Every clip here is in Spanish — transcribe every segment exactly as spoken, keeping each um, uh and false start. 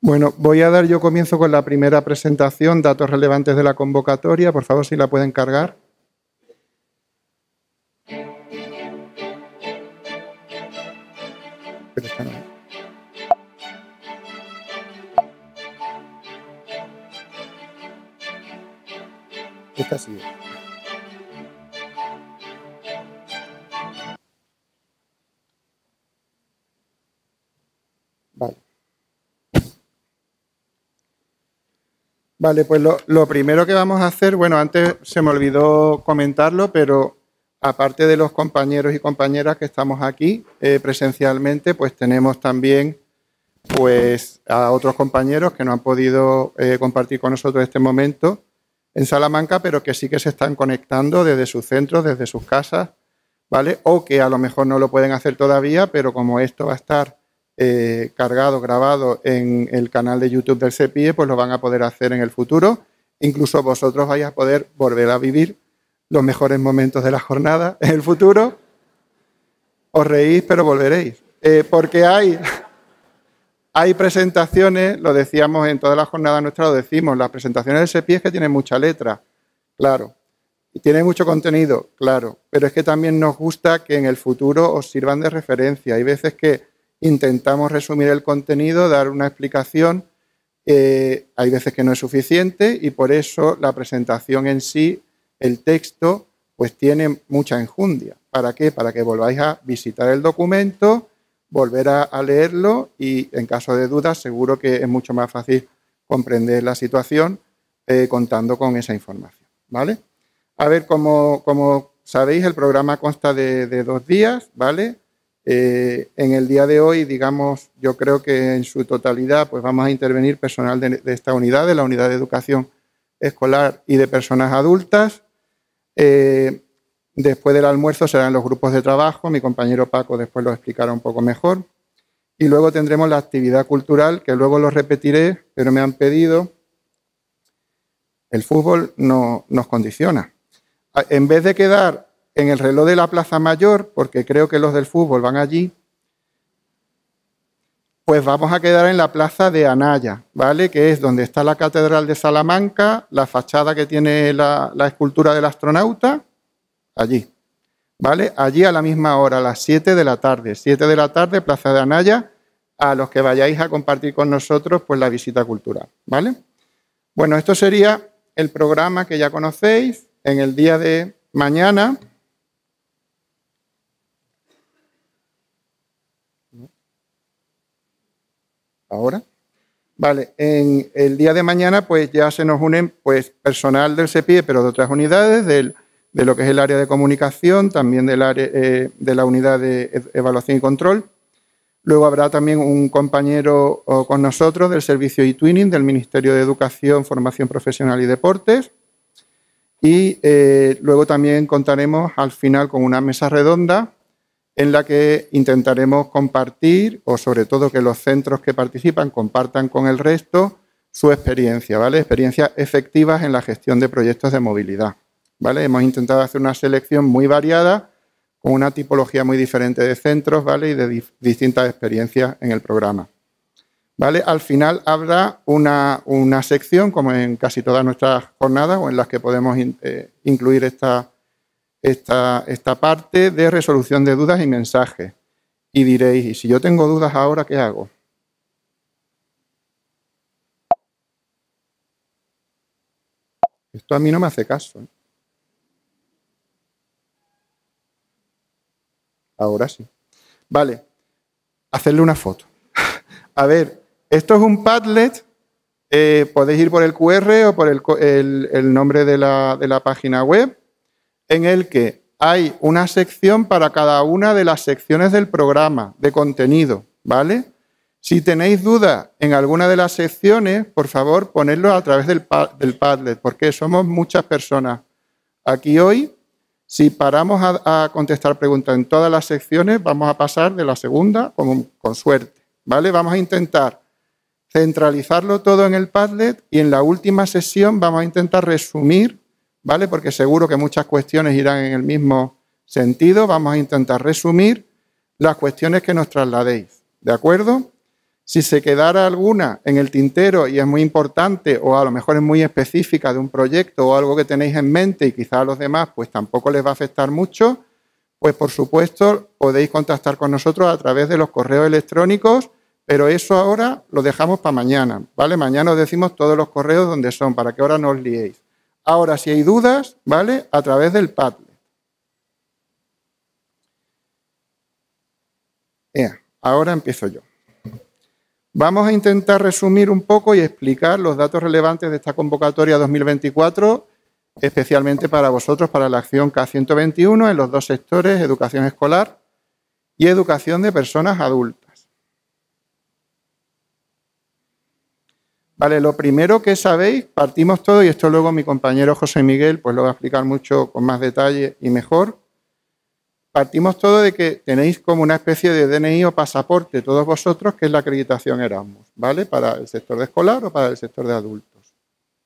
Bueno, voy a dar yo comienzo con la primera presentación, datos relevantes de la convocatoria. Por favor, si la pueden cargar. Pero esta no es. Esta sí. Vale. Vale, pues lo, lo primero que vamos a hacer, bueno, antes se me olvidó comentarlo, pero aparte de los compañeros y compañeras que estamos aquí eh, presencialmente, pues tenemos también pues, a otros compañeros que no han podido eh, compartir con nosotros este momento en Salamanca, pero que sí que se están conectando desde sus centros, desde sus casas, ¿vale? O que a lo mejor no lo pueden hacer todavía, pero como esto va a estar Eh, cargado, grabado en el canal de YouTube del C E P I E, pues lo van a poder hacer en el futuro. Incluso vosotros vais a poder volver a vivir los mejores momentos de la jornada en el futuro. Os reís, pero volveréis. Eh, porque hay, hay presentaciones, lo decíamos en toda la jornada nuestra, lo decimos, las presentaciones del C E P I E es que tienen mucha letra, claro. Y tienen mucho contenido, claro. Pero es que también nos gusta que en el futuro os sirvan de referencia. Hay veces que intentamos resumir el contenido, dar una explicación, eh, hay veces que no es suficiente y por eso la presentación en sí, el texto, pues tiene mucha enjundia. ¿Para qué? Para que volváis a visitar el documento, volver a, a leerlo y en caso de dudas seguro que es mucho más fácil comprender la situación eh, contando con esa información, ¿vale? A ver, como, como sabéis, el programa consta de, de dos días, ¿vale? Eh, en el día de hoy, digamos, yo creo que en su totalidad pues vamos a intervenir personal de, de esta unidad, de la unidad de educación escolar y de personas adultas. Eh, después del almuerzo serán los grupos de trabajo, mi compañero Paco después lo explicará un poco mejor. Y luego tendremos la actividad cultural, que luego lo repetiré, pero me han pedido. El fútbol no, nos condiciona. En vez de quedar en el reloj de la Plaza Mayor, porque creo que los del fútbol van allí, pues vamos a quedar en la Plaza de Anaya, ¿vale? Que es donde está la Catedral de Salamanca, la fachada que tiene la, la escultura del astronauta, allí, ¿vale? Allí a la misma hora, a las siete de la tarde, siete de la tarde, Plaza de Anaya, a los que vayáis a compartir con nosotros pues la visita cultural, ¿vale? Bueno, esto sería el programa que ya conocéis. En el día de mañana Ahora, vale, en el día de mañana pues ya se nos unen pues personal del C E P I E, pero de otras unidades, del, de lo que es el área de comunicación, también del área eh, de la unidad de evaluación y control. Luego habrá también un compañero oh, con nosotros del servicio eTwinning del Ministerio de Educación, Formación Profesional y Deportes. Y eh, luego también contaremos al final con una mesa redonda en la que intentaremos compartir, o sobre todo que los centros que participan compartan con el resto su experiencia, ¿vale? Experiencias efectivas en la gestión de proyectos de movilidad, ¿vale? Hemos intentado hacer una selección muy variada, con una tipología muy diferente de centros, ¿vale? Y de dif- distintas experiencias en el programa, ¿vale? Al final habrá una, una sección, como en casi todas nuestras jornadas, o en las que podemos in, eh, incluir esta Esta, esta parte de resolución de dudas y mensajes. Y diréis, ¿y si yo tengo dudas ahora, qué hago? Esto a mí no me hace caso, ¿eh? Ahora sí. Vale, hacerle una foto. A ver, esto es un Padlet. Eh, podéis ir por el Q R o por el, el, el nombre de la, de la página web, en el que hay una sección para cada una de las secciones del programa de contenido, ¿vale? Si tenéis dudas en alguna de las secciones, por favor, ponedlo a través del, del Padlet, porque somos muchas personas aquí hoy. Si paramos a, a contestar preguntas en todas las secciones, vamos a pasar de la segunda con, con suerte, ¿vale? Vamos a intentar centralizarlo todo en el Padlet y en la última sesión vamos a intentar resumir, ¿vale? Porque seguro que muchas cuestiones irán en el mismo sentido. Vamos a intentar resumir las cuestiones que nos trasladéis, ¿de acuerdo? Si se quedara alguna en el tintero y es muy importante o a lo mejor es muy específica de un proyecto o algo que tenéis en mente y quizá a los demás pues tampoco les va a afectar mucho, pues por supuesto podéis contactar con nosotros a través de los correos electrónicos, pero eso ahora lo dejamos para mañana, ¿vale? Mañana os decimos todos los correos donde son, para que ahora no os liéis. Ahora, si hay dudas, ¿vale? A través del Padlet. Ea, ahora empiezo yo. Vamos a intentar resumir un poco y explicar los datos relevantes de esta convocatoria dos mil veinticuatro, especialmente para vosotros, para la acción K ciento veintiuno, en los dos sectores, educación escolar y educación de personas adultas. Vale, lo primero que sabéis, partimos todo, y esto luego mi compañero José Miguel pues lo va a explicar mucho con más detalle y mejor. Partimos todo de que tenéis como una especie de D N I o pasaporte todos vosotros, que es la acreditación Erasmus, ¿vale? Para el sector de escolar o para el sector de adultos.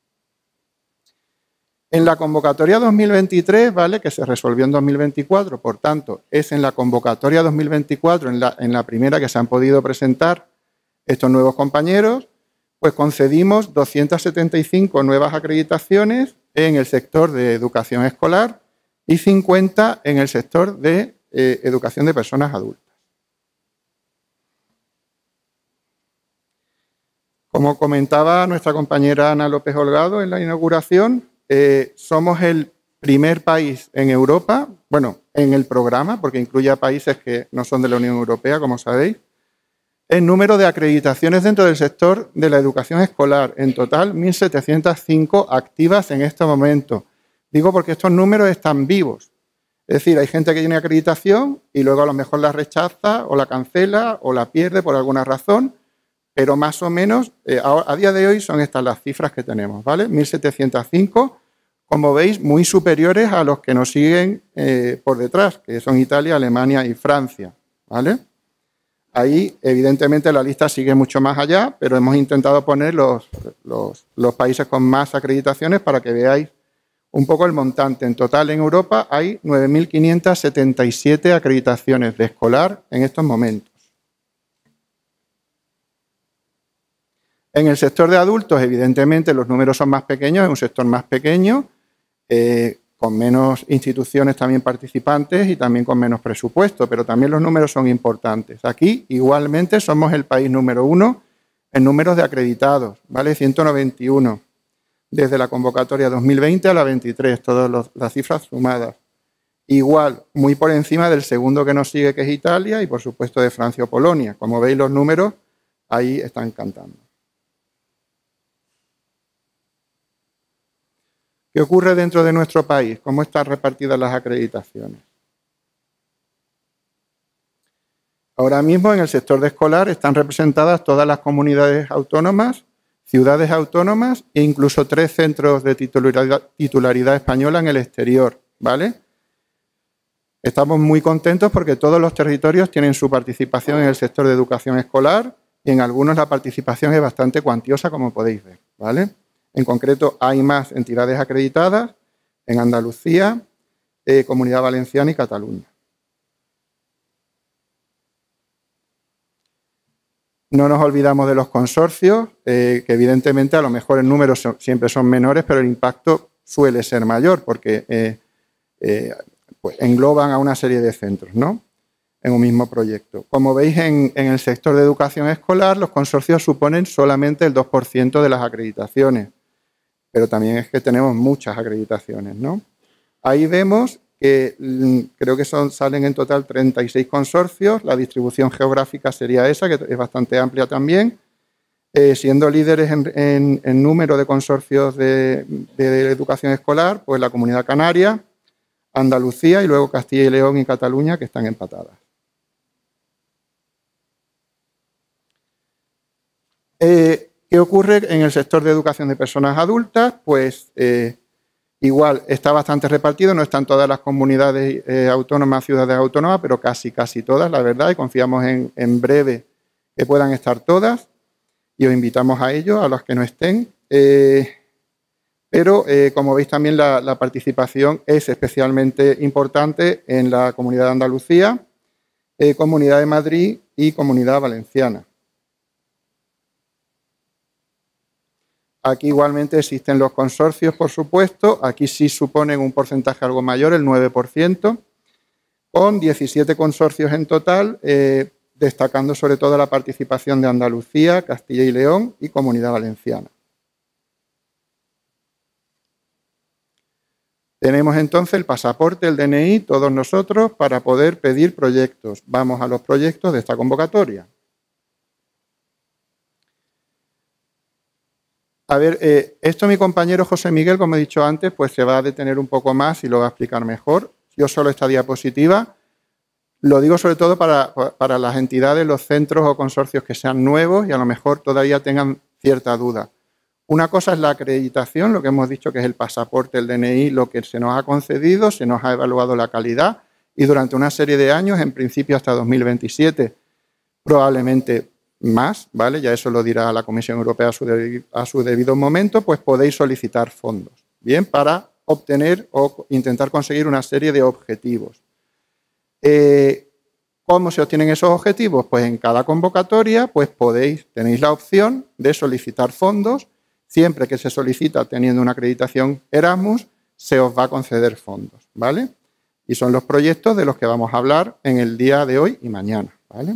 En la convocatoria dos mil veintitrés, ¿vale? Que se resolvió en dos mil veinticuatro, por tanto, es en la convocatoria dos mil veinticuatro, en la, en la primera que se han podido presentar estos nuevos compañeros, pues concedimos doscientas setenta y cinco nuevas acreditaciones en el sector de educación escolar y cincuenta en el sector de eh, educación de personas adultas. Como comentaba nuestra compañera Ana López Holgado en la inauguración, eh, somos el primer país en Europa, bueno, en el programa, porque incluye a países que no son de la Unión Europea, como sabéis, en número de acreditaciones dentro del sector de la educación escolar. En total, mil setecientas cinco activas en este momento. Digo porque estos números están vivos. Es decir, hay gente que tiene acreditación y luego a lo mejor la rechaza o la cancela o la pierde por alguna razón, pero más o menos eh, a, a día de hoy son estas las cifras que tenemos, ¿vale? mil setecientos cinco, como veis, muy superiores a los que nos siguen eh, por detrás, que son Italia, Alemania y Francia, ¿vale? Ahí, evidentemente, la lista sigue mucho más allá, pero hemos intentado poner los, los, los países con más acreditaciones para que veáis un poco el montante. En total, en Europa hay nueve mil quinientas setenta y siete acreditaciones de escolar en estos momentos. En el sector de adultos, evidentemente, los números son más pequeños, es un sector más pequeño, eh, con menos instituciones también participantes y también con menos presupuesto, pero también los números son importantes. Aquí, igualmente, somos el país número uno en números de acreditados, ¿vale? ciento noventa y uno. Desde la convocatoria dos mil veinte a la veintitrés, todas los, las cifras sumadas. Igual, muy por encima del segundo que nos sigue, que es Italia, y por supuesto de Francia o Polonia. Como veis, los números ahí están cantando. ¿Qué ocurre dentro de nuestro país? ¿Cómo están repartidas las acreditaciones? Ahora mismo en el sector de escolar están representadas todas las comunidades autónomas, ciudades autónomas e incluso tres centros de titularidad, titularidad española en el exterior, ¿vale? Estamos muy contentos porque todos los territorios tienen su participación en el sector de educación escolar y en algunos la participación es bastante cuantiosa, como podéis ver, ¿vale? En concreto, hay más entidades acreditadas en Andalucía, eh, Comunidad Valenciana y Cataluña. No nos olvidamos de los consorcios, eh, que evidentemente a lo mejor en números son, siempre son menores, pero el impacto suele ser mayor porque eh, eh, pues engloban a una serie de centros, ¿no? En un mismo proyecto. Como veis, en, en el sector de educación escolar, los consorcios suponen solamente el dos por ciento de las acreditaciones, pero también es que tenemos muchas acreditaciones, ¿no? Ahí vemos que creo que son, salen en total treinta y seis consorcios, la distribución geográfica sería esa, que es bastante amplia también, eh, siendo líderes en, en, en número de consorcios de, de educación escolar, pues la Comunidad Canaria, Andalucía y luego Castilla y León y Cataluña, que están empatadas. Eh, ¿Qué ocurre en el sector de educación de personas adultas? Pues eh, igual está bastante repartido, no están todas las comunidades eh, autónomas, ciudades autónomas, pero casi, casi todas, la verdad, y confiamos en, en breve que puedan estar todas, y os invitamos a ello, a los que no estén. Eh, pero, eh, como veis, también la, la participación es especialmente importante en la Comunidad de Andalucía, eh, Comunidad de Madrid y Comunidad Valenciana. Aquí igualmente existen los consorcios, por supuesto. Aquí sí suponen un porcentaje algo mayor, el nueve por ciento, con diecisiete consorcios en total, eh, destacando sobre todo la participación de Andalucía, Castilla y León y Comunidad Valenciana. Tenemos entonces el pasaporte, el D N I, todos nosotros, para poder pedir proyectos. Vamos a los proyectos de esta convocatoria. A ver, eh, esto mi compañero José Miguel, como he dicho antes, pues se va a detener un poco más y lo va a explicar mejor. Yo solo esta diapositiva. Lo digo sobre todo para, para las entidades, los centros o consorcios que sean nuevos y a lo mejor todavía tengan cierta duda. Una cosa es la acreditación, lo que hemos dicho que es el pasaporte, el D N I, lo que se nos ha concedido, se nos ha evaluado la calidad y durante una serie de años, en principio hasta dos mil veintisiete, probablemente más, ¿vale? Ya eso lo dirá la Comisión Europea a su, debi- a su debido momento, pues podéis solicitar fondos, ¿bien? Para obtener o intentar conseguir una serie de objetivos. Eh, ¿Cómo se obtienen esos objetivos? Pues en cada convocatoria pues podéis, tenéis la opción de solicitar fondos. Siempre que se solicita teniendo una acreditación Erasmus, se os va a conceder fondos, ¿vale? Y son los proyectos de los que vamos a hablar en el día de hoy y mañana, ¿vale?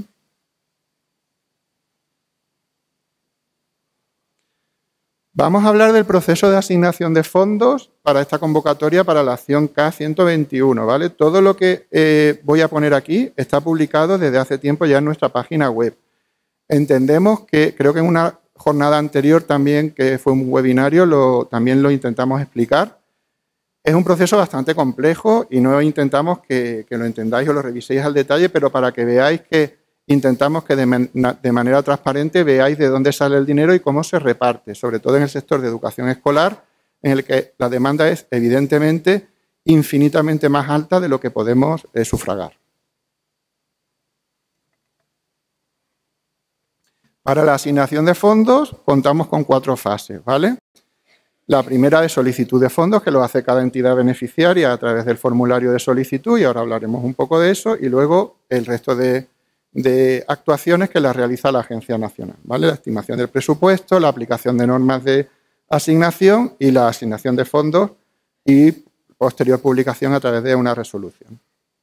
Vamos a hablar del proceso de asignación de fondos para esta convocatoria para la acción K ciento veintiuno, ¿vale? Todo lo que eh, voy a poner aquí está publicado desde hace tiempo ya en nuestra página web. Entendemos que, creo que en una jornada anterior también, que fue un webinario, lo, también lo intentamos explicar. Es un proceso bastante complejo y no intentamos que, que lo entendáis o lo reviséis al detalle, pero para que veáis que intentamos que de, man, de manera transparente veáis de dónde sale el dinero y cómo se reparte, sobre todo en el sector de educación escolar, en el que la demanda es evidentemente infinitamente más alta de lo que podemos eh, sufragar. Para la asignación de fondos contamos con cuatro fases, ¿vale? La primera es solicitud de fondos, que lo hace cada entidad beneficiaria a través del formulario de solicitud, y ahora hablaremos un poco de eso, y luego el resto de, de actuaciones que las realiza la Agencia Nacional, ¿vale? La estimación del presupuesto, la aplicación de normas de asignación y la asignación de fondos y posterior publicación a través de una resolución.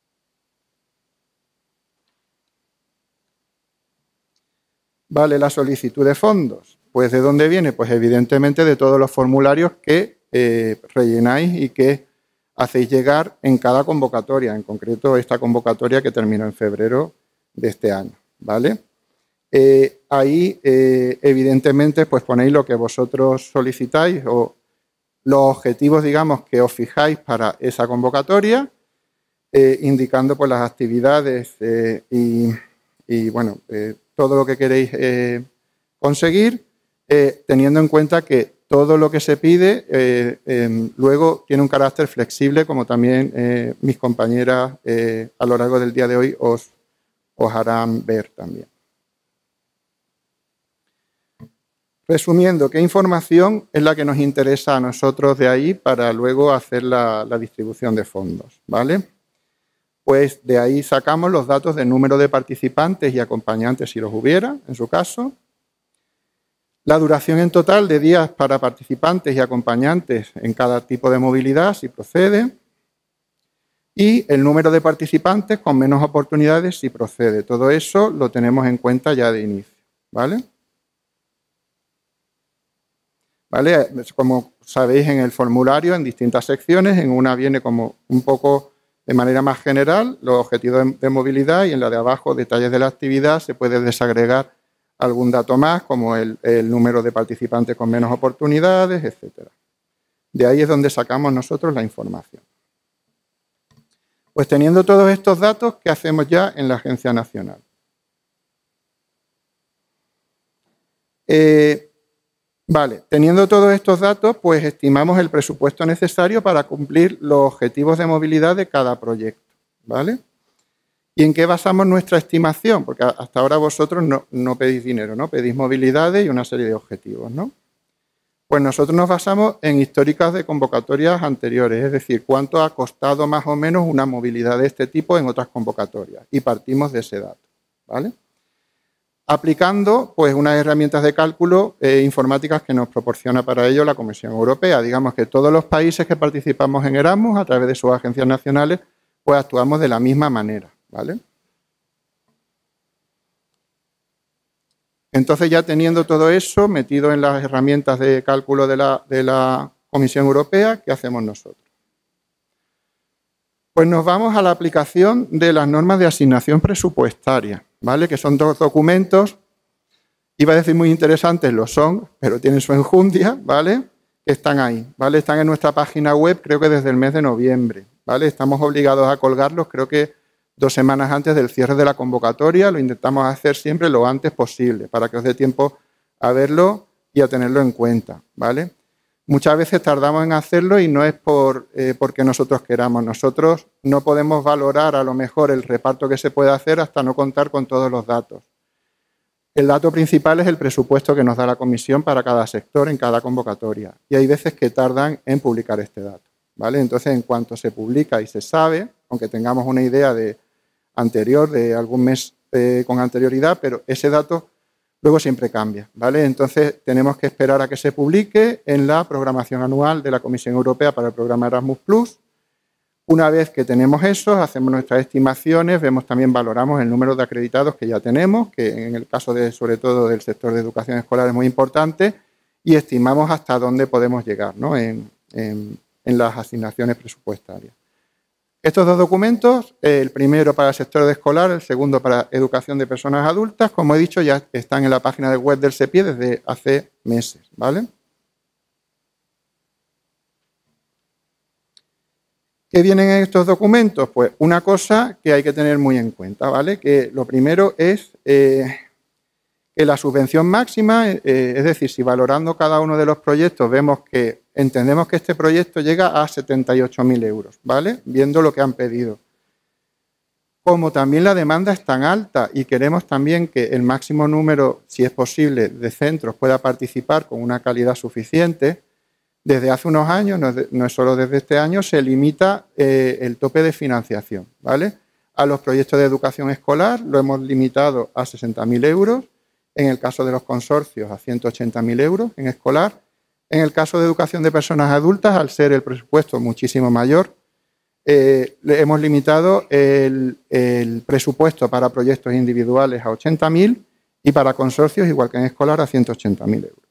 Vale, la solicitud de fondos. Pues ¿de dónde viene? Pues evidentemente de todos los formularios que eh, rellenáis y que hacéis llegar en cada convocatoria, en concreto esta convocatoria que terminó en febrero de este año, ¿vale? Eh, ahí eh, evidentemente pues ponéis lo que vosotros solicitáis o los objetivos, digamos, que os fijáis para esa convocatoria, eh, indicando pues las actividades eh, y, y bueno, eh, todo lo que queréis eh, conseguir, eh, teniendo en cuenta que todo lo que se pide eh, eh, luego tiene un carácter flexible, como también eh, mis compañeras eh, a lo largo del día de hoy os, os harán ver también. Resumiendo, ¿qué información es la que nos interesa a nosotros de ahí para luego hacer la, la distribución de fondos, ¿vale? Pues de ahí sacamos los datos del número de participantes y acompañantes, si los hubiera, en su caso. La duración en total de días para participantes y acompañantes en cada tipo de movilidad, si procede. Y el número de participantes con menos oportunidades, si procede. Todo eso lo tenemos en cuenta ya de inicio, ¿vale? ¿Vale? Como sabéis en el formulario, en distintas secciones, en una viene como un poco de manera más general los objetivos de, de movilidad y en la de abajo detalles de la actividad se puede desagregar algún dato más como el, el número de participantes con menos oportunidades, etcétera. De ahí es donde sacamos nosotros la información. Pues teniendo todos estos datos, ¿qué hacemos ya en la Agencia Nacional? Eh, Vale, teniendo todos estos datos, pues estimamos el presupuesto necesario para cumplir los objetivos de movilidad de cada proyecto, ¿vale? ¿Y en qué basamos nuestra estimación? Porque hasta ahora vosotros no, no pedís dinero, ¿no? Pedís movilidades y una serie de objetivos, ¿no? Pues nosotros nos basamos en históricas de convocatorias anteriores, es decir, cuánto ha costado más o menos una movilidad de este tipo en otras convocatorias, y partimos de ese dato, ¿vale? aplicando pues unas herramientas de cálculo eh, informáticas que nos proporciona para ello la Comisión Europea. Digamos que todos los países que participamos en Erasmus, a través de sus agencias nacionales, pues actuamos de la misma manera, ¿vale? Entonces, ya teniendo todo eso metido en las herramientas de cálculo de la, de la Comisión Europea, ¿qué hacemos nosotros? Pues nos vamos a la aplicación de las normas de asignación presupuestaria, ¿vale? Que son dos documentos, iba a decir muy interesantes, lo son, pero tienen su enjundia, ¿vale? Que están ahí, ¿vale? Están en nuestra página web, creo que desde el mes de noviembre, ¿vale? Estamos obligados a colgarlos, creo que dos semanas antes del cierre de la convocatoria, lo intentamos hacer siempre lo antes posible, para que os dé tiempo a verlo y a tenerlo en cuenta, ¿vale? Muchas veces tardamos en hacerlo y no es por, eh, porque nosotros queramos. Nosotros no podemos valorar a lo mejor el reparto que se puede hacer hasta no contar con todos los datos. El dato principal es el presupuesto que nos da la Comisión para cada sector en cada convocatoria. Y hay veces que tardan en publicar este dato, ¿vale? Entonces, en cuanto se publica y se sabe, aunque tengamos una idea de anterior, de algún mes eh, con anterioridad, pero ese dato luego siempre cambia, ¿vale? Entonces, tenemos que esperar a que se publique en la programación anual de la Comisión Europea para el programa Erasmus plus. Una vez que tenemos eso, hacemos nuestras estimaciones, vemos también, valoramos el número de acreditados que ya tenemos, que en el caso de, sobre todo, del sector de educación escolar es muy importante, y estimamos hasta dónde podemos llegar, ¿no? en, en, en las asignaciones presupuestarias. Estos dos documentos, el primero para el sector de escolar, el segundo para educación de personas adultas, como he dicho, ya están en la página web del SEPIE desde hace meses, ¿vale? ¿Qué vienen en estos documentos? Pues una cosa que hay que tener muy en cuenta, ¿vale? Que lo primero es eh, que la subvención máxima, eh, es decir, si valorando cada uno de los proyectos vemos que entendemos que este proyecto llega a setenta y ocho mil euros, ¿vale? Viendo lo que han pedido. Como también la demanda es tan alta y queremos también que el máximo número, si es posible, de centros pueda participar con una calidad suficiente, desde hace unos años, no es, no es solo desde este año, se limita eh, el tope de financiación, ¿vale? A los proyectos de educación escolar lo hemos limitado a sesenta mil euros, en el caso de los consorcios a ciento ochenta mil euros en escolar. En el caso de educación de personas adultas, al ser el presupuesto muchísimo mayor, eh, le hemos limitado el, el presupuesto para proyectos individuales a ochenta mil y para consorcios, igual que en escolar, a ciento ochenta mil euros.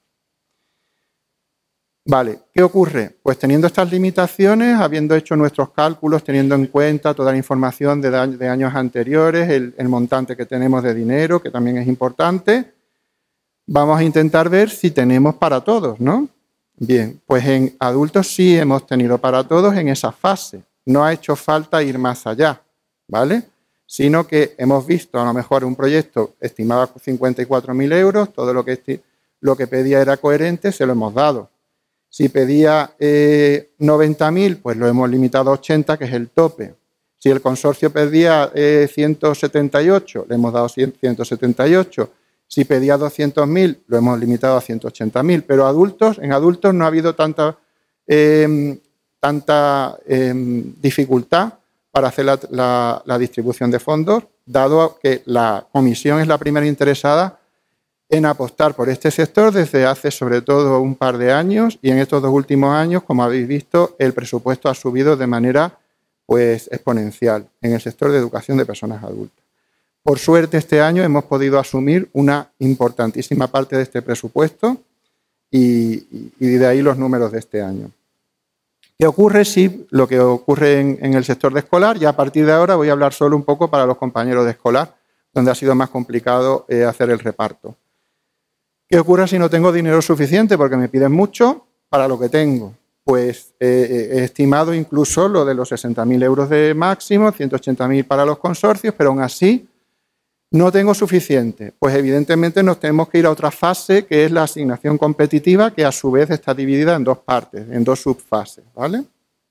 Vale, ¿qué ocurre? Pues teniendo estas limitaciones, habiendo hecho nuestros cálculos, teniendo en cuenta toda la información de, de años anteriores, el, el montante que tenemos de dinero, que también es importante, vamos a intentar ver si tenemos para todos, ¿no? Bien, pues en adultos sí hemos tenido para todos en esa fase. No ha hecho falta ir más allá, ¿vale? Sino que hemos visto a lo mejor un proyecto estimado a cincuenta y cuatro mil euros, todo lo que, lo que pedía era coherente, se lo hemos dado. Si pedía eh, noventa mil, pues lo hemos limitado a ochenta, que es el tope. Si el consorcio pedía eh, ciento setenta y ocho, le hemos dado ciento setenta y ocho. Si pedía doscientos mil, lo hemos limitado a ciento ochenta mil. Pero adultos, en adultos no ha habido tanta, eh, tanta eh, dificultad para hacer la, la, la distribución de fondos, dado que la comisión es la primera interesada en apostar por este sector desde hace sobre todo un par de años, y en estos dos últimos años, como habéis visto, el presupuesto ha subido de manera pues, exponencial en el sector de educación de personas adultas. Por suerte, este año hemos podido asumir una importantísima parte de este presupuesto y, y de ahí los números de este año. ¿Qué ocurre si lo que ocurre en, en el sector de escolar? Ya a partir de ahora voy a hablar solo un poco para los compañeros de escolar, donde ha sido más complicado eh, hacer el reparto. ¿Qué ocurre si no tengo dinero suficiente? Porque me piden mucho para lo que tengo. Pues eh, he estimado incluso lo de los sesenta mil euros de máximo, ciento ochenta mil para los consorcios, pero aún así no tengo suficiente. Pues evidentemente nos tenemos que ir a otra fase, que es la asignación competitiva, que a su vez está dividida en dos partes, en dos subfases, ¿vale?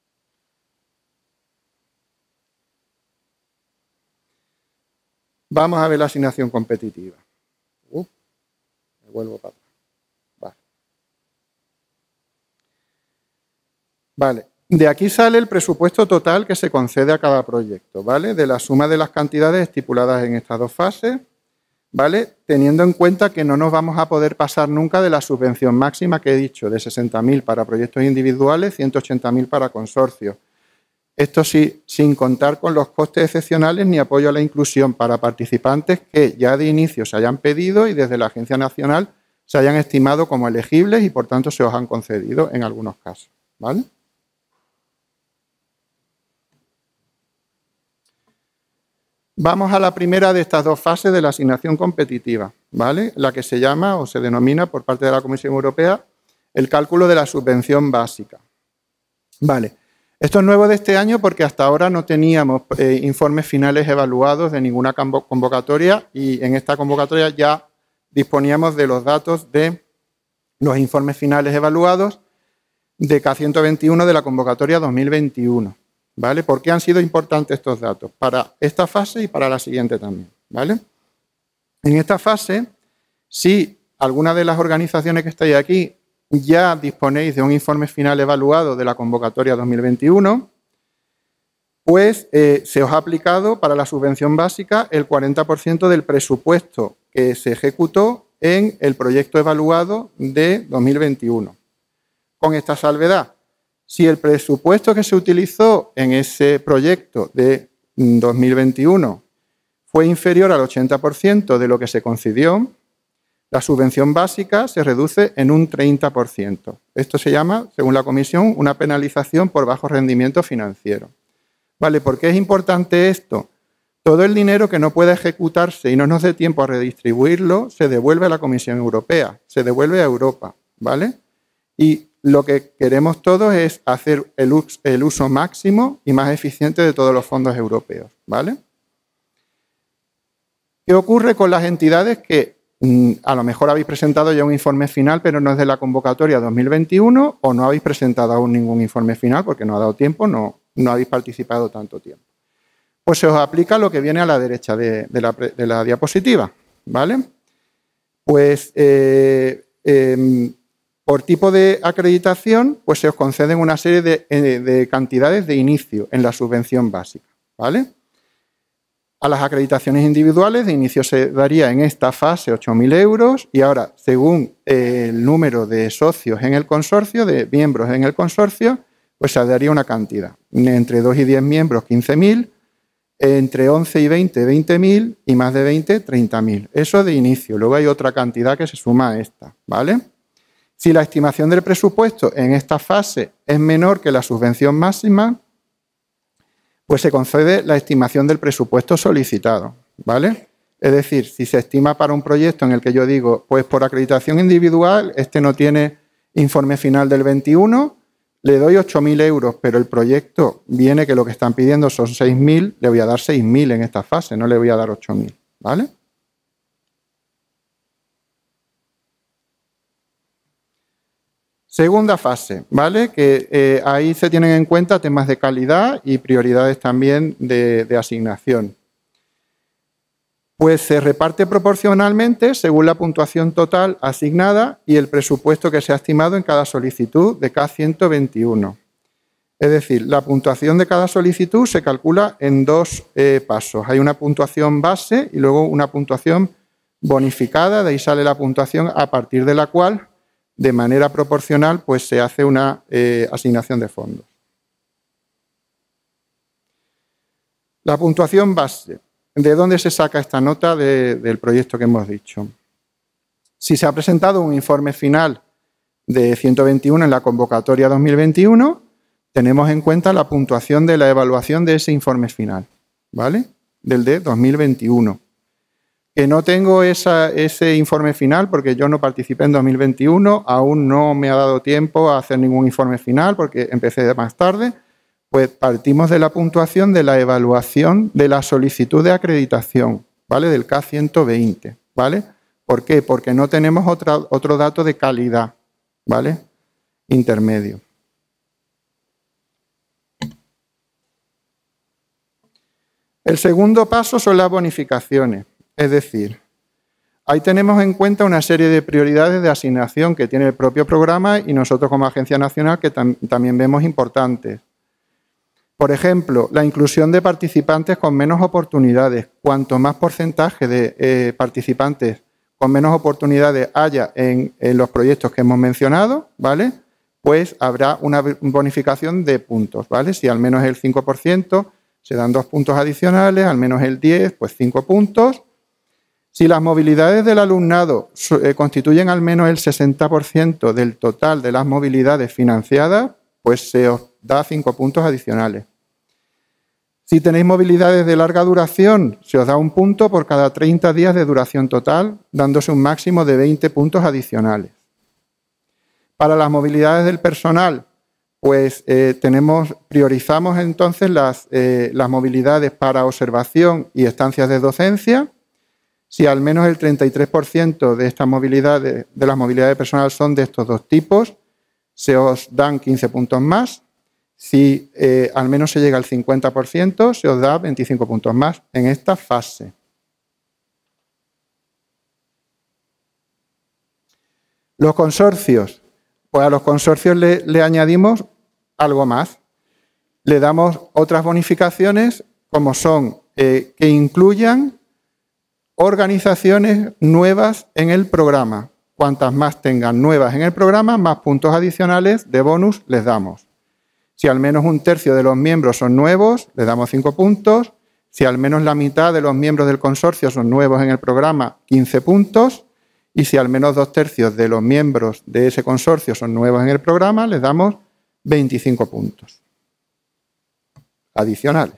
Vamos a ver la asignación competitiva. Uh, me vuelvo para atrás. Vale. Vale. De aquí sale el presupuesto total que se concede a cada proyecto, ¿vale? De la suma de las cantidades estipuladas en estas dos fases, ¿vale? Teniendo en cuenta que no nos vamos a poder pasar nunca de la subvención máxima que he dicho, de sesenta mil para proyectos individuales, ciento ochenta mil para consorcios. Esto sí, sin contar con los costes excepcionales ni apoyo a la inclusión para participantes que ya de inicio se hayan pedido y desde la Agencia Nacional se hayan estimado como elegibles y por tanto se os han concedido en algunos casos, ¿vale? Vamos a la primera de estas dos fases de la asignación competitiva, ¿vale? La que se llama o se denomina por parte de la Comisión Europea el cálculo de la subvención básica. Vale. Esto es nuevo de este año porque hasta ahora no teníamos eh, informes finales evaluados de ninguna convocatoria y en esta convocatoria ya disponíamos de los datos de los informes finales evaluados de K ciento veintiuno de la convocatoria dos mil veintiuno. ¿Vale? ¿Por qué han sido importantes estos datos? Para esta fase y para la siguiente también, ¿vale? En esta fase, si alguna de las organizaciones que estáis aquí ya disponéis de un informe final evaluado de la convocatoria dos mil veintiuno, pues eh, se os ha aplicado para la subvención básica el cuarenta por ciento del presupuesto que se ejecutó en el proyecto evaluado de dos mil veintiuno. Con esta salvedad, si el presupuesto que se utilizó en ese proyecto de dos mil veintiuno fue inferior al ochenta por ciento de lo que se concedió, la subvención básica se reduce en un treinta por ciento. Esto se llama, según la Comisión, una penalización por bajo rendimiento financiero. ¿Vale? ¿Por qué es importante esto? Todo el dinero que no pueda ejecutarse y no nos dé tiempo a redistribuirlo se devuelve a la Comisión Europea, se devuelve a Europa, ¿vale? Y lo que queremos todos es hacer el uso, el uso máximo y más eficiente de todos los fondos europeos, ¿vale? ¿Qué ocurre con las entidades que mmm, a lo mejor habéis presentado ya un informe final, pero no es de la convocatoria dos mil veintiuno, o no habéis presentado aún ningún informe final porque no ha dado tiempo, no, no habéis participado tanto tiempo? Pues se os aplica lo que viene a la derecha de, de, la, de la diapositiva, ¿vale? Pues eh, eh, por tipo de acreditación, pues se os conceden una serie de, de cantidades de inicio en la subvención básica, ¿vale? A las acreditaciones individuales de inicio se daría en esta fase ocho mil euros y ahora, según el número de socios en el consorcio, de miembros en el consorcio, pues se daría una cantidad. Entre dos y diez miembros, quince mil, entre once y veinte, veinte mil y más de veinte, treinta mil. Eso de inicio. Luego hay otra cantidad que se suma a esta, ¿vale? Si la estimación del presupuesto en esta fase es menor que la subvención máxima, pues se concede la estimación del presupuesto solicitado, ¿vale? Es decir, si se estima para un proyecto en el que yo digo, pues por acreditación individual, este no tiene informe final del veintiuno, le doy ocho mil euros, pero el proyecto viene que lo que están pidiendo son seis mil, le voy a dar seis mil en esta fase, no le voy a dar ocho mil, ¿vale? Segunda fase, ¿vale? Que eh, ahí se tienen en cuenta temas de calidad y prioridades también de, de asignación. Pues se reparte proporcionalmente según la puntuación total asignada y el presupuesto que se ha estimado en cada solicitud de K ciento veintiuno. Es decir, la puntuación de cada solicitud se calcula en dos eh, pasos. Hay una puntuación base y luego una puntuación bonificada, de ahí sale la puntuación a partir de la cual, de manera proporcional, pues se hace una eh, asignación de fondos. La puntuación base. ¿De dónde se saca esta nota de, del proyecto que hemos dicho? Si se ha presentado un informe final de ciento veintiuno en la convocatoria dos mil veintiuno, tenemos en cuenta la puntuación de la evaluación de ese informe final, ¿vale? Del de dos mil veintiuno. Que no tengo esa, ese informe final porque yo no participé en dos mil veintiuno, aún no me ha dado tiempo a hacer ningún informe final porque empecé más tarde, pues partimos de la puntuación de la evaluación de la solicitud de acreditación, ¿vale? Del K ciento veinte, ¿vale? ¿Por qué? Porque no tenemos otra, otro dato de calidad, ¿vale? Intermedio. El segundo paso son las bonificaciones. Es decir, ahí tenemos en cuenta una serie de prioridades de asignación que tiene el propio programa y nosotros como Agencia Nacional que tam también vemos importantes. Por ejemplo, la inclusión de participantes con menos oportunidades. Cuanto más porcentaje de eh, participantes con menos oportunidades haya en, en los proyectos que hemos mencionado, ¿vale?, pues habrá una bonificación de puntos, ¿vale? Si al menos el cinco por ciento se dan dos puntos adicionales, al menos el diez, pues cinco puntos. Si las movilidades del alumnado eh, constituyen al menos el sesenta por ciento del total de las movilidades financiadas, pues se os da cinco puntos adicionales. Si tenéis movilidades de larga duración, se os da un punto por cada treinta días de duración total, dándose un máximo de veinte puntos adicionales. Para las movilidades del personal, pues eh, tenemos, priorizamos entonces las, eh, las movilidades para observación y estancias de docencia. Si al menos el treinta y tres por ciento de estas movilidades, de las movilidades personal son de estos dos tipos, se os dan quince puntos más. Si eh, al menos se llega al cincuenta por ciento, se os da veinticinco puntos más en esta fase. Los consorcios. Pues a los consorcios le, le añadimos algo más. Le damos otras bonificaciones como son eh, que incluyan organizaciones nuevas en el programa. Cuantas más tengan nuevas en el programa, más puntos adicionales de bonus les damos. Si al menos un tercio de los miembros son nuevos, le damos cinco puntos. Si al menos la mitad de los miembros del consorcio son nuevos en el programa, quince puntos. Y si al menos dos tercios de los miembros de ese consorcio son nuevos en el programa, les damos veinticinco puntos adicionales.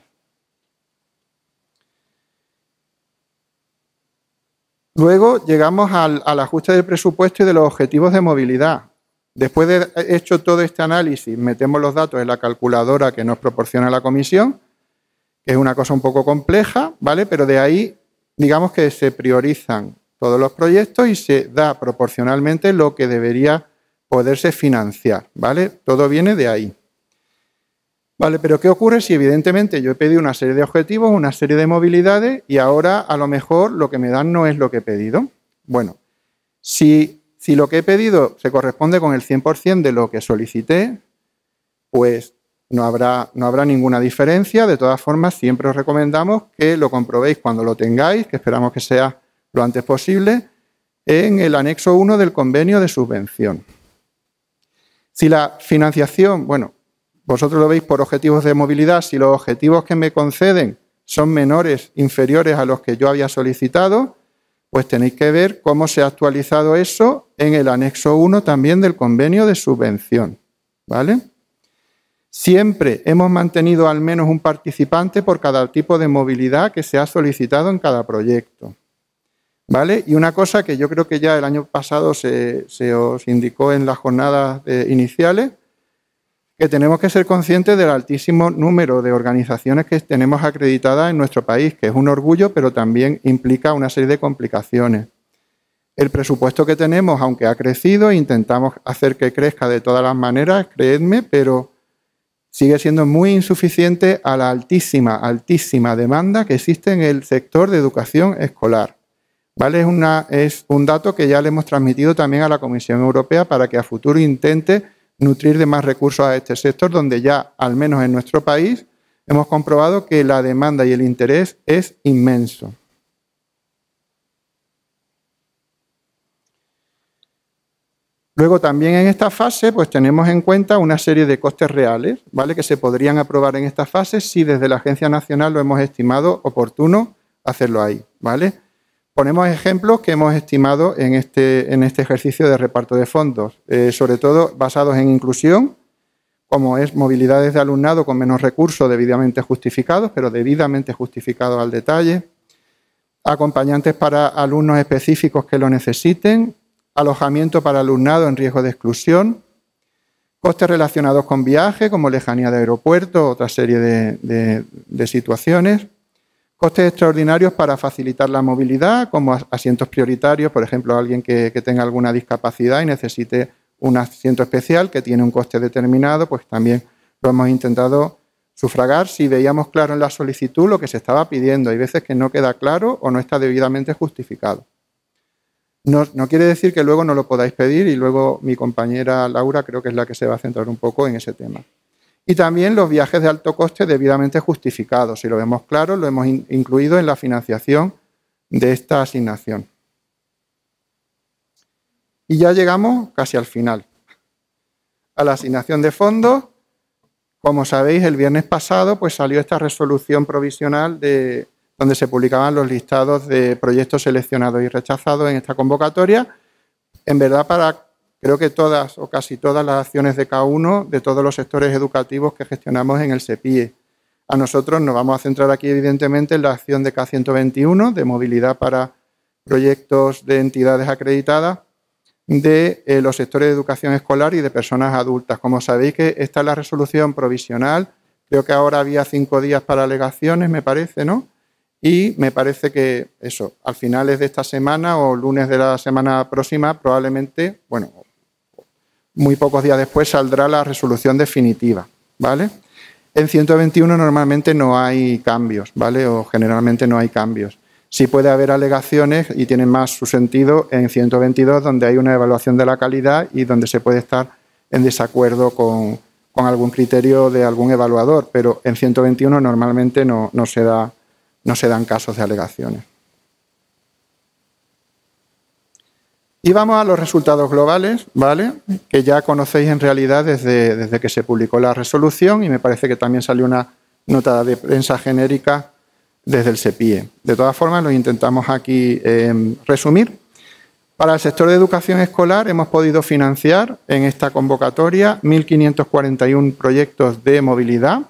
Luego llegamos al, al ajuste del presupuesto y de los objetivos de movilidad. Después de hecho todo este análisis, metemos los datos en la calculadora que nos proporciona la comisión, que es una cosa un poco compleja, ¿vale? Pero de ahí, digamos que se priorizan todos los proyectos y se da proporcionalmente lo que debería poderse financiar, ¿vale? Todo viene de ahí. Vale, pero ¿qué ocurre si evidentemente yo he pedido una serie de objetivos, una serie de movilidades y ahora a lo mejor lo que me dan no es lo que he pedido? Bueno, si... Si lo que he pedido se corresponde con el cien por cien de lo que solicité, pues no habrá, no habrá ninguna diferencia. De todas formas, siempre os recomendamos que lo comprobéis cuando lo tengáis, que esperamos que sea lo antes posible, en el anexo uno del convenio de subvención. Si la financiación, bueno, vosotros lo veis por objetivos de movilidad, si los objetivos que me conceden son menores, inferiores a los que yo había solicitado, pues tenéis que ver cómo se ha actualizado eso en el anexo uno también del convenio de subvención, ¿vale? Siempre hemos mantenido al menos un participante por cada tipo de movilidad que se ha solicitado en cada proyecto, ¿vale? Y una cosa que yo creo que ya el año pasado se, se os indicó en las jornadas eh, iniciales, que tenemos que ser conscientes del altísimo número de organizaciones que tenemos acreditadas en nuestro país, que es un orgullo, pero también implica una serie de complicaciones. El presupuesto que tenemos, aunque ha crecido, intentamos hacer que crezca de todas las maneras, creedme, pero sigue siendo muy insuficiente a la altísima, altísima demanda que existe en el sector de educación escolar, ¿vale? Es, una, es un dato que ya le hemos transmitido también a la Comisión Europea para que a futuro intente nutrir de más recursos a este sector, donde ya, al menos en nuestro país, hemos comprobado que la demanda y el interés es inmenso. Luego, también en esta fase, pues tenemos en cuenta una serie de costes reales, ¿vale?, que se podrían aprobar en esta fase si desde la Agencia Nacional lo hemos estimado oportuno hacerlo ahí, ¿vale? Ponemos ejemplos que hemos estimado en este, en este ejercicio de reparto de fondos, eh, sobre todo basados en inclusión, como es movilidades de alumnado con menos recursos debidamente justificados, pero debidamente justificados al detalle, acompañantes para alumnos específicos que lo necesiten, alojamiento para alumnado en riesgo de exclusión, costes relacionados con viaje, como lejanía de aeropuerto, otra serie de, de, de situaciones, costes extraordinarios para facilitar la movilidad, como asientos prioritarios, por ejemplo, alguien que, que tenga alguna discapacidad y necesite un asiento especial que tiene un coste determinado, pues también lo hemos intentado sufragar si veíamos claro en la solicitud lo que se estaba pidiendo. Hay veces que no queda claro o no está debidamente justificado. No, no quiere decir que luego no lo podáis pedir y luego mi compañera Laura creo que es la que se va a centrar un poco en ese tema. Y también los viajes de alto coste debidamente justificados. Si lo vemos claro, lo hemos in- incluido en la financiación de esta asignación. Y ya llegamos casi al final. A la asignación de fondos, como sabéis, el viernes pasado pues, salió esta resolución provisional de, donde se publicaban los listados de proyectos seleccionados y rechazados en esta convocatoria. En verdad, para creo que todas o casi todas las acciones de cada uno de todos los sectores educativos que gestionamos en el SEPIE. A nosotros nos vamos a centrar aquí, evidentemente, en la acción de K ciento veintiuno, de movilidad para proyectos de entidades acreditadas, de eh, los sectores de educación escolar y de personas adultas. Como sabéis que esta es la resolución provisional, creo que ahora había cinco días para alegaciones, me parece, ¿no? Y me parece que eso, al finales de esta semana o lunes de la semana próxima, probablemente, bueno, muy pocos días después saldrá la resolución definitiva, ¿vale? En ciento veintiuno normalmente no hay cambios, ¿vale? O generalmente no hay cambios. Sí puede haber alegaciones y tienen más su sentido en ciento veintidós, donde hay una evaluación de la calidad y donde se puede estar en desacuerdo con, con algún criterio de algún evaluador, pero en ciento veintiuno normalmente no, no, se da, no se dan casos de alegaciones. Y vamos a los resultados globales, ¿vale? Que ya conocéis en realidad desde, desde que se publicó la resolución y me parece que también salió una nota de prensa genérica desde el SEPIE. De todas formas, lo intentamos aquí eh, resumir. Para el sector de educación escolar hemos podido financiar en esta convocatoria mil quinientos cuarenta y uno proyectos de movilidad.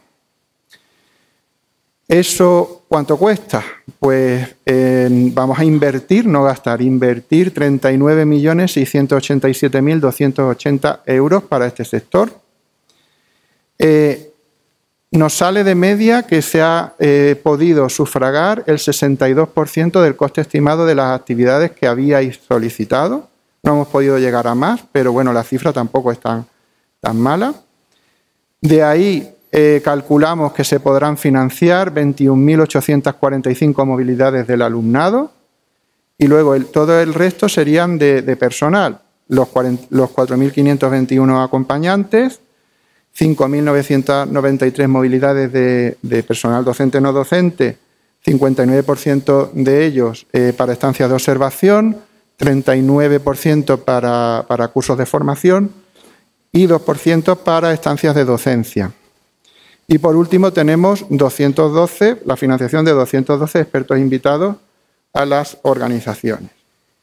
¿Eso cuánto cuesta? Pues eh, vamos a invertir, no gastar, invertir treinta y nueve millones seiscientos ochenta y siete mil doscientos ochenta euros para este sector. Eh, nos sale de media que se ha eh, podido sufragar el sesenta y dos por ciento del coste estimado de las actividades que habíais solicitado. No hemos podido llegar a más, pero bueno, la cifra tampoco es tan, tan mala. De ahí Eh, calculamos que se podrán financiar veintiún mil ochocientas cuarenta y cinco movilidades del alumnado y luego el, todo el resto serían de, de personal, los, los cuatro mil quinientos veintiuno acompañantes, cinco mil novecientas noventa y tres movilidades de, de personal docente no docente, cincuenta y nueve por ciento de ellos eh, para estancias de observación, treinta y nueve por ciento para, para cursos de formación y dos por ciento para estancias de docencia. Y por último tenemos doscientos doce, la financiación de doscientos doce expertos invitados a las organizaciones.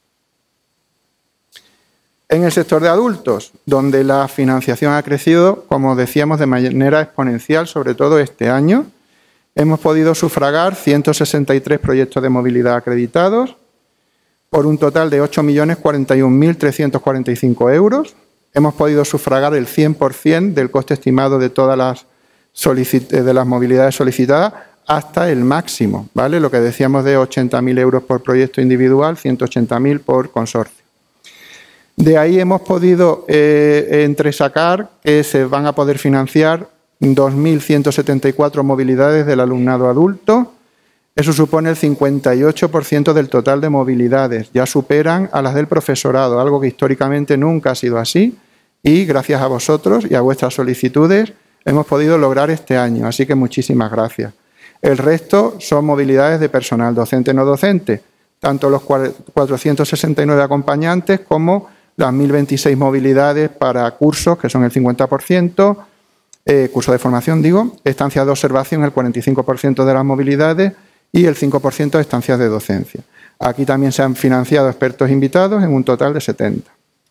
En el sector de adultos, donde la financiación ha crecido, como decíamos, de manera exponencial, sobre todo este año, hemos podido sufragar ciento sesenta y tres proyectos de movilidad acreditados por un total de ocho millones cuarenta y un mil trescientos cuarenta y cinco euros. Hemos podido sufragar el cien por cien del coste estimado de todas las de las movilidades solicitadas hasta el máximo, ¿vale? Lo que decíamos de ochenta mil euros por proyecto individual, ciento ochenta mil por consorcio. De ahí hemos podido eh, entresacar que se van a poder financiar dos mil ciento setenta y cuatro movilidades del alumnado adulto. Eso supone el cincuenta y ocho por ciento del total de movilidades. Ya superan a las del profesorado, algo que históricamente nunca ha sido así y gracias a vosotros y a vuestras solicitudes hemos podido lograr este año, así que muchísimas gracias. El resto son movilidades de personal docente no docente, tanto los cuatrocientos sesenta y nueve acompañantes como las mil veintiséis movilidades para cursos, que son el cincuenta por ciento, eh, curso de formación, digo, estancias de observación, el cuarenta y cinco por ciento de las movilidades y el cinco por ciento de estancias de docencia. Aquí también se han financiado expertos invitados en un total de setenta.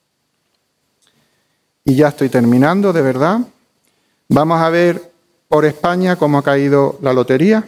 Y ya estoy terminando, de verdad. Vamos a ver por España cómo ha caído la lotería.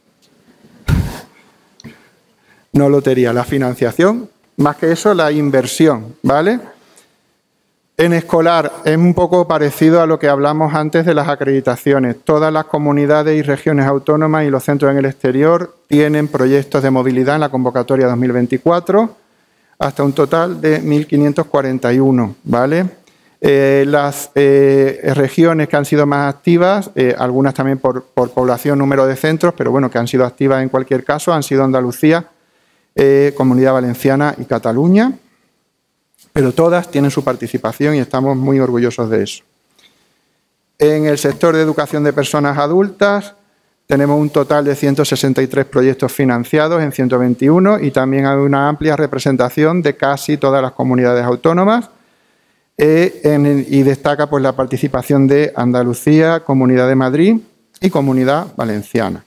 No lotería, la financiación. Más que eso, la inversión, ¿vale? En escolar es un poco parecido a lo que hablamos antes de las acreditaciones. Todas las comunidades y regiones autónomas y los centros en el exterior tienen proyectos de movilidad en la convocatoria dos mil veinticuatro, hasta un total de mil quinientos cuarenta y uno, ¿vale? Eh, las eh, regiones que han sido más activas, eh, algunas también por, por población, número de centros, pero bueno, que han sido activas en cualquier caso, han sido Andalucía, eh, Comunidad Valenciana y Cataluña, pero todas tienen su participación y estamos muy orgullosos de eso. En el sector de educación de personas adultas tenemos un total de ciento sesenta y tres proyectos financiados en ciento veintiuno y también hay una amplia representación de casi todas las comunidades autónomas eh, en el, y destaca pues, la participación de Andalucía, Comunidad de Madrid y Comunidad Valenciana.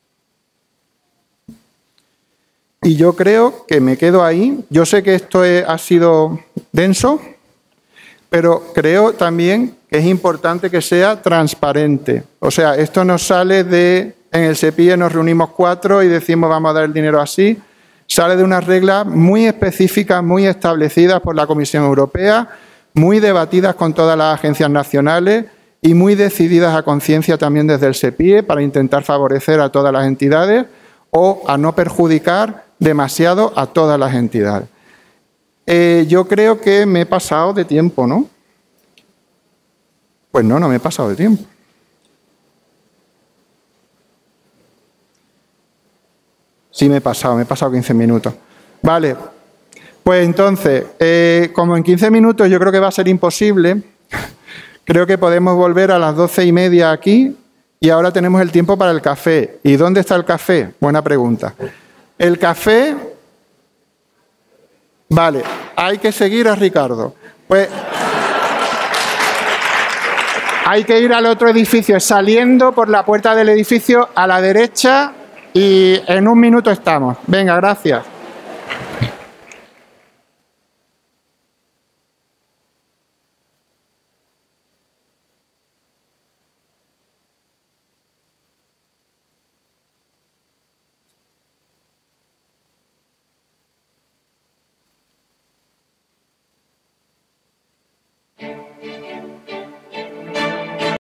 Y yo creo que me quedo ahí. Yo sé que esto es, ha sido denso, pero creo también que es importante que sea transparente. O sea, esto no sale de, en el SEPIE nos reunimos cuatro y decimos vamos a dar el dinero así. Sale de unas reglas muy específicas, muy establecidas por la Comisión Europea, muy debatidas con todas las agencias nacionales y muy decididas a conciencia también desde el SEPIE para intentar favorecer a todas las entidades o a no perjudicar demasiado a todas las entidades. Eh, yo creo que me he pasado de tiempo, ¿no? Pues no, no me he pasado de tiempo. Sí me he pasado, me he pasado quince minutos. Vale, pues entonces, eh, como en quince minutos yo creo que va a ser imposible, creo que podemos volver a las doce y media aquí y ahora tenemos el tiempo para el café. ¿Y dónde está el café? Buena pregunta. El café... Vale, hay que seguir a Ricardo. Pues... Hay que ir al otro edificio, saliendo por la puerta del edificio a la derecha y en un minuto estamos. Venga, gracias.